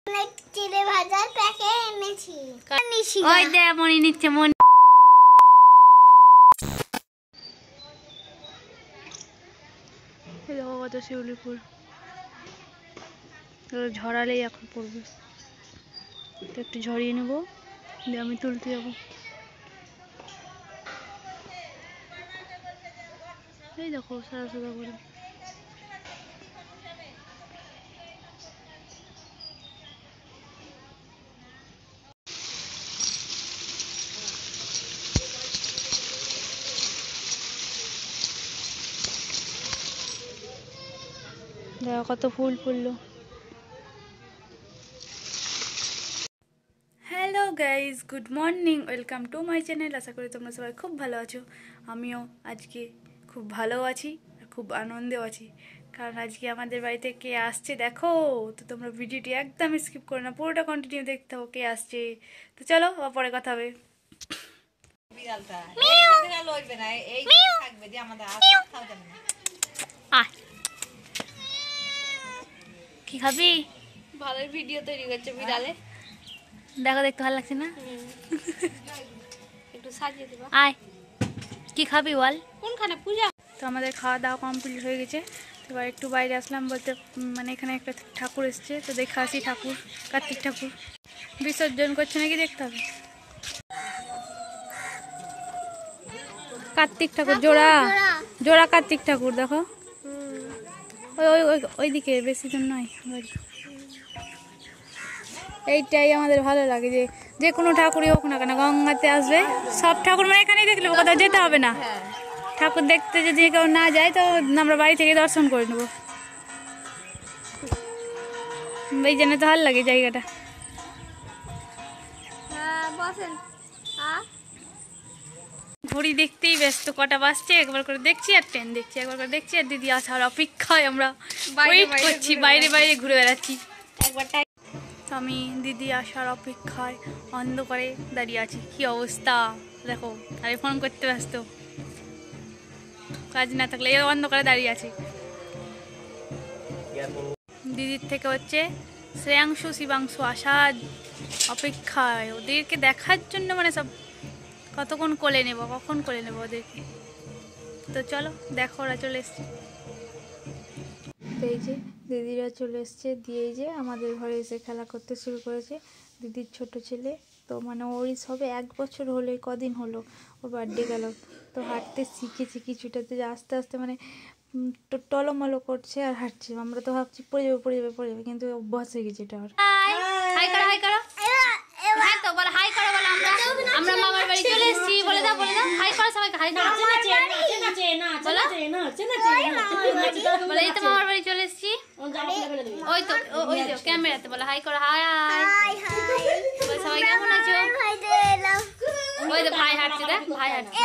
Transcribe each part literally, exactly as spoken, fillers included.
চিড়ে ভাজার প্যাকেট এনেছি। ওই দে মনি নিচ্ছে মনি। কত শিউলি ফুল ঝরালেই এখন পড়বে, তো একটু ঝরিয়ে নেবো দিয়ে আমি তুলতে যাবো। এই দেখো সাদা সাদা করে। দেখো কত ফুল ফুললো। Hello guys, good morning, welcome to my channel. আশা করি তোমরা সবাই খুব ভালো আছো। আমিও আজকে খুব ভালো আছি আর খুব আনন্দেও আছি, কারণ আজকে আমাদের বাড়িতে কে আসছে দেখো। তো তোমরা ভিডিওটি একদম স্কিপ করো না, পুরোটা কন্টিনিউ দেখতে থাকো কে আসছে। তো চলো আবার পরে কথা হবে। কি খাবি? ভালো ভিডিও তৈরি করছে বিড়ালে, দেখো দেখতে ভালো লাগছে না? একটু সাজিয়ে দেবো। আয় কি খাবি বল? কোনখানে পূজা? তো আমাদের খাওয়া দাওয়া কমপ্লিট হয়ে গেছে। এবার একটু বাইরে আসলাম বলতে, মানে এখানে একটা ঠাকুর এসছে, তো দেখে আসি ঠাকুর, কার্তিক ঠাকুর বিসর্জন করছে নাকি দেখতে হবে। কার্তিক ঠাকুর জোড়া জোড়া কার্তিক ঠাকুর দেখো, ওই ওই ওইদিকে বেশি দূর নয় বাড়ি। এইটাই আমাদের ভালো লাগে, যে যে কোনো ঠাকুরই হোক না কেন গঙ্গাতে আসবে, সব ঠাকুর মানে এখানেই দেখলে কোথাও যেতে হবে না। ঠাকুর দেখতে যদি কেউ না যায় তো আমরা বাড়ি থেকে দর্শন করে নেবো। এই জন্য তো ভালো লাগে জায়গাটা। ঘড়ি দেখতেই ব্যস্ত, কটা বাজছে একবার করে দেখছি, আর ট্রেন দেখছি একবার করে দেখছি, আর দিদি আসার অপেক্ষায় আমরা ওয়েট করছি, বাইরে বাইরে ঘুরে বেড়াচ্ছি। আমি দিদি আসার অপেক্ষায় অন্ধকারে দাঁড়িয়ে আছি। কি অবস্থা দেখো, আমি ফোন করতে ব্যস্ত, কাজ না থাকলে এই অন্ধকারে দাঁড়িয়ে আছি। দিদির থেকে হচ্ছে শ্রেয়াংশু শিবাংশু আসার অপেক্ষায়, ওদেরকে দেখার জন্য, মানে সব কতক্ষণ কোলে নেব, কখন কোলে নেব ওদেরকে। তো চলো দেখো ওরা চলে এসছে। তো এই যে দিদিরা চলে এসছে, দিয়ে যে আমাদের ঘরে এসে খেলা করতে শুরু করেছে। দিদির ছোট ছেলে, তো মানে ওই সবে এক বছর হলো, কদিন হলো ওর বার্থডে গেল, তো হাঁটতে শিখেছে কিছুটাতে, আস্তে আস্তে মানে টলমলো করছে আর হাঁটছে। আমরা তো ভাবছি পড়ে যাবে পড়ে যাবে পড়ে যাবে, কিন্তু অভ্যাস হয়ে গেছে এটা। আর হাই করো হাই করো, হ্যাঁ তো বলো হাই করো, বলো আমরা আমরা মামার বাড়ি চলে এসেছি, বলে দাও বলে দাও হাই করো সবাইকে, হাই করো বলো, বলে এই তো মামার বাড়ি চলে এসেছি। ওই তো ওই তো ক্যামেরাতে বলো হাই করো, হাই হাই হাই, সবাই কেমন আছো? ওই তো ভাই হাঁটছে, দেখ ভাই হাঁটছে।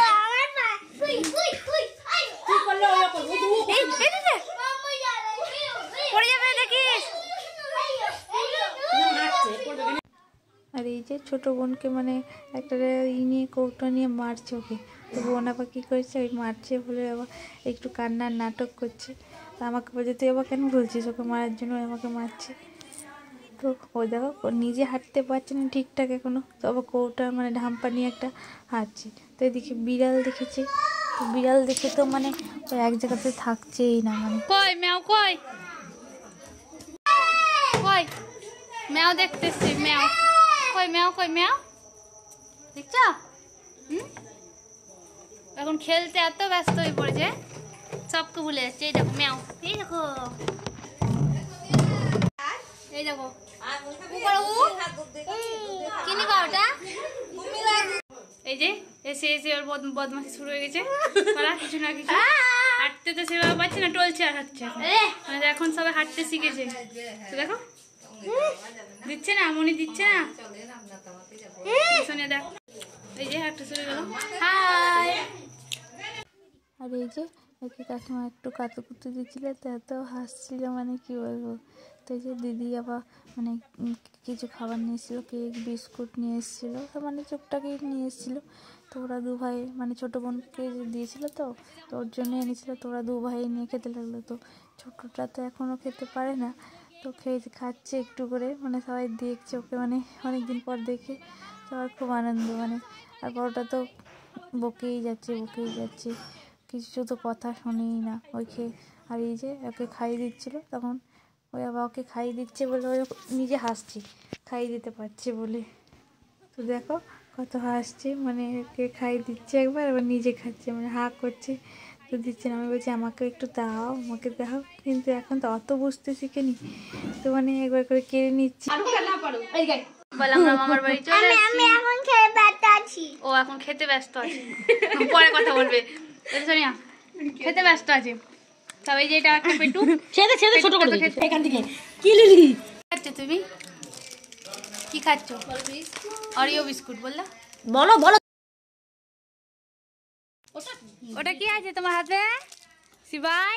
পড়ে যাবে দেখিস। আর এই যে ছোট বোনকে মানে একটা ই নিয়ে কৌটো নিয়ে মারছে ওকে, তো বোন আবার কী করেছে, ওই মারছে বলে আবার একটু কান্নার নাটক করছে। তো আমাকে বলছে তুই আবার কেন বলছিস ওকে মারার জন্য, আমাকে মারছে। তো ওই দেখো নিজে হাঁটতে পারছে না ঠিকঠাক এখনো, তো আবার কৌটা মানে ঢাম্পা নিয়ে একটা হাঁটছে। তো এদিকে বিড়াল দেখেছে, তো বিড়াল দেখে তো মানে ওই এক জায়গাতে থাকছেই না। মানে কই ম্যাও, কই কই ম্যাও দেখতেছি, ম্যাও কই, ম্যাও কই, ম্যাও দেখছ? হুম, এখন খেলতে এত ব্যস্ত হয়ে পড়েছে, সবকে ভুলে যাচ্ছে। এই দেখো ম্যাও, এই দেখো এই দেখো কি নিবা ওটা। এই যে এসে এসে ওর বদমাশি শুরু হয়ে গেছে, কিছু না কিছু। হাঁটতে তো সেভাবে পাচ্ছে না, টলছে আর হাঁটছে, মানে এখন সবাই হাঁটতে শিখেছে। তো দেখো দিচ্ছে না, মনি দিচ্ছে না, শুনে দেখ এই যে হাঁটতে শুরু গেল। হাই। আর এই যে ওকে কাকিমা একটু কাতুকুতু দিচ্ছিল, তো এত হাসছিল মানে কি বলবো। তো এই যে দিদি আবার মানে কিছু খাবার নিয়ে এসেছিলো, কেক বিস্কুট নিয়ে এসেছিলো, তো মানে চুপটাকে নিয়ে এসেছিলো। তো ওরা দু ভাই মানে ছোটো বোনকে দিয়েছিলো, তো তো ওর জন্য এনেছিলো, তো ওরা দু ভাই নিয়ে খেতে লাগলো। তো ছোটোটা তো এখনও খেতে পারে না, তো খেয়ে খাচ্ছে একটু করে, মানে সবাই দেখছে ওকে, মানে অনেকদিন পর দেখে সবার খুব আনন্দ। মানে আর বড়টা তো বকেই যাচ্ছে বকেই যাচ্ছে, কিছু তো কথা শোনেই না ওই খেয়ে। আর এই যে ওকে খাইয়ে দিচ্ছিলো, তখন ওই আবার ওকে খাইয়ে দিচ্ছে বলে ওই নিজে হাসছে খাইয়ে দিতে পারছে বলে। তো দেখো কত হাসছে, মানে ওকে খাইয়ে দিচ্ছে একবার, এবার নিজে খাচ্ছে, মানে হা করছে তো দিচ্ছে না। আমি বলছি আমাকে একটু দাও আমাকে দাও, কিন্তু এখন তো অত বুঝতে শিখেনি, তো মানে একবার করে কেড়ে নিচ্ছি। বললাম মামার বাড়ি চলে যাচ্ছি। ও এখন খেতে ব্যস্ত আছে, পরে কথা বলবে। সোনিয়া খেতে ব্যস্ত আছে। তবে যে এটা একটা পেটু ছেড়ে ছেড়ে ছোট করে দিয়েছে এখান থেকে। কি লিলি খাচ্ছ তুমি? কি খাচ্ছ? অরিও বিস্কুট বললা? বলো বলো। ওটা কি আছে তোমার হাতে শিবাই?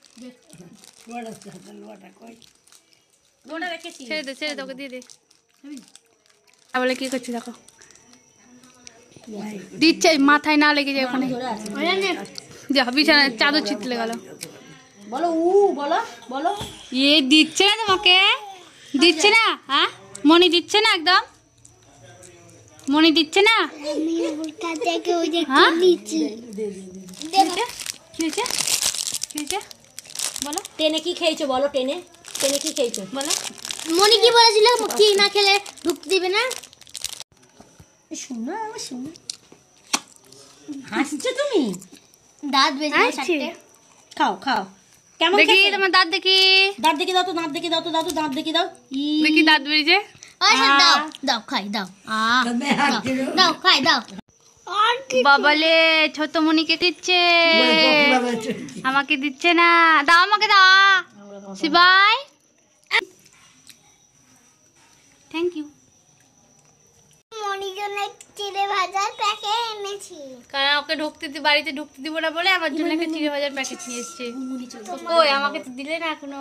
ছেড়ে দে ছেড়ে দে, ওকে দিয়ে দে। বলে কি করছি দেখো, দিচ্ছে মাথায় না লেগে যায় ওখানে, যা বিছানায় চাদর ছিটলে গেল। বলো উ বলো বলো। এ দিচ্ছে না তোমাকে, দিচ্ছে না? হ্যাঁ মনি দিচ্ছে না, একদম মনি দিচ্ছে না। বলো টেনে কি খেয়েছো বলো, টেনে টেনে কি খেয়েছো বলো। মনি কি বলেছিল কি না খেলে ঢুকতে দিবে না? শুনো শুনো হাসছো তুমি, দাঁত বেজে চারটে। খাও খাও। কেমন দেখি তোমার দাঁত, দেখি দাঁত দেখি দাও তো, দাঁত দেখি দাও তো, দাও তো দাঁত দেখি দাও, দেখি দাঁত বেরিয়েছে। দাও দাও খাই দাও, দাও খাই দাও। বাবালে ছোট মনিকে দিচ্ছে, আমাকে দিচ্ছে না। দাও আমাকে দাও শিবাই, থ্যাংক ইউ। মনির জন্য চিড়ে ভাজার প্যাকেট এনেছি, কারণ ওকে ঢুকতে বাড়িতে ঢুকতে দিব না বলে আমার জন্য একটা চিড়ে ভাজার প্যাকেট নিয়ে এসেছে। কই আমাকে তো দিলে না এখনো।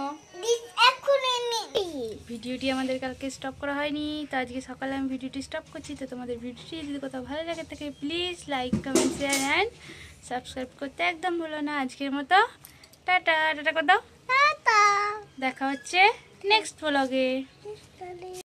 ভিডিওটি আমাদের কালকে স্টপ করা হয়নি, তো আজকে সকালে আমি ভিডিওটি স্টপ করছি। তো তোমাদের ভিডিওটি যদি কোথাও ভালো লাগে থাকে please like comment share and subscribe করতে একদম ভুলো না। আজকের মতো টাটা টাটা করে দাও, টাটা, দেখা হচ্ছে নেক্সট ব্লগে।